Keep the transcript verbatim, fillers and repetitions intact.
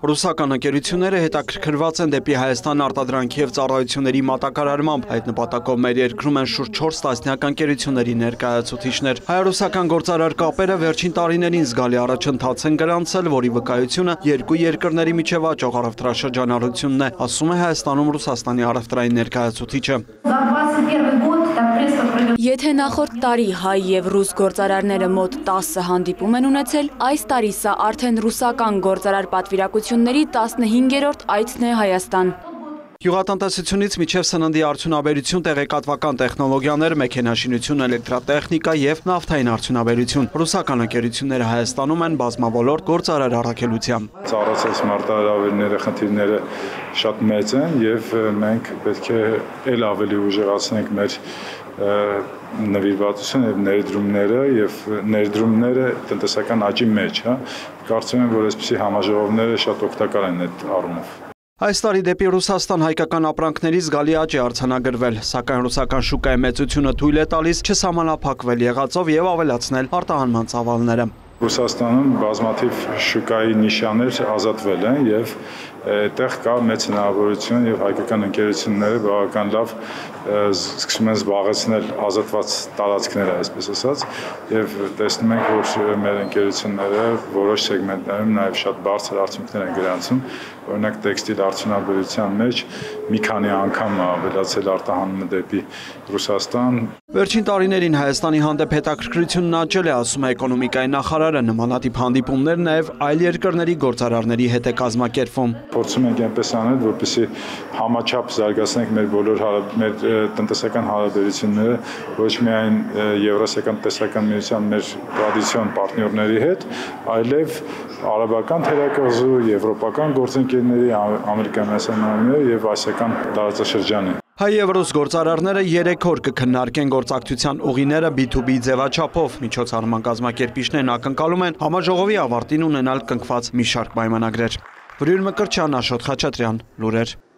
Ռուսական ընկերությունները հետաքրքրված են դեպի Հայաստան արտադրանքի և ծառայությունների մատակարարմամբ, այդ նպատակով մեր երկրում են շուրջ չորս տասնյակ ընկերությունների ներկայացուցիչներ։ Հայ-ռուսական գործարար կապերը վերջին տարիներին զգալի առաջընթաց են գրանցել, որի վկայությունը երկու երկրների միջև աճող առևտրաշրջանառությունն է, ասում է Հայաստանում Ռուսաստանի առևտրային ներկայացուցիչը։ Եթե նախորդ տարի հայ և ռուս գործարարները մոտ տասը հանդիպում են ունեցել, այս տարի սա արդեն ռուսական գործարար պատվիրակությունների տասնհինգերորդ այցն է Հայաստան։ Գյուղատնտեսությունից մինչև սննդի արդյունաբերություն, տեղեկատվական տեխնոլոգիաներ, մեքենաշինություն, էլեկտրատեխնիկա և նավթային արդյունաբերություն։ Ռուսական ընկերությունները Հայաստանում են բազմավոլորտ գործարար առաքելությամբ։ Ծառացած մարտահրավերները, խնդիրները շատ մեծ են և մենք պետք է ել ավելի ուժեղացնենք մեր նվիրվածությունը և ներդրումները և ներդրումները տնտեսական աճի մեջ, կարծում եմ, որ այսպիսի համաժողովները շատ օգտակար են այդ առումով։ Այս տարի դեպի Ռուսաստան հայկական ապրանքների զգալի աճ է արձանագրվել, սակայն ռուսական շուկայի մեծությունը թույլ է տալիս չսահմանափակվել եղածով և ավելացնել արտահանման ծավալները։ Ռուսաստանում բազմաթիվ շուկայի նիշաներ ազատվել են և այդտեղ կա մեծ հնարավորություն և հայկական ընկերությունները բավական լավ սկսում են զբաղեցնել ազատված տարածքները, այսպես ասած, և տեսնում ենք, որ մեր ընկերությունները որոշ սեգմենտներում նաև շատ բարձր արդյունքներ են գրանցում, օրինակ տեքստիլ արդյունաբերության մեջ մի քանի անգամ ավելացել արտահանումը դեպի Ռուսաստան։ Վերջին տարիներին Հայաստանի հանդեպ հետաքրքրությունն աճել է, ասում է էկոնոմիկայի նախարարը, նմանատիպ հանդիպումներ նաև այլ երկրների գործարարների հետ է կազմակերպվում։ Փորձում ենք այնպես անել, որպեսզի համաչափ զարգացնենք մեր բոլոր մեր տնտեսական հարաբերությունները ոչ միայն Եվրասիական տնտեսական միության մեր տրադիցիոն պարտներների հետ, այլև արաբական թերակղզու, եվրոպական գործընկերների, Ամերիկայի Միացյալ Նահանգների և ասիական տարածաշրջանի։ Հայ և ռուս գործարարները երեք օր կքննարկեն գործակցության ուղիները բի թու բի ձևաչափով։ Միջոցառման կազմակերպիչներն ակնկալում են համաժողովի ավարտին ունենալ կնքված մի շարք պայմանագրեր։ Վրյուր Մկրտչյան, Աշոտ Խաչատրյան, լուրեր։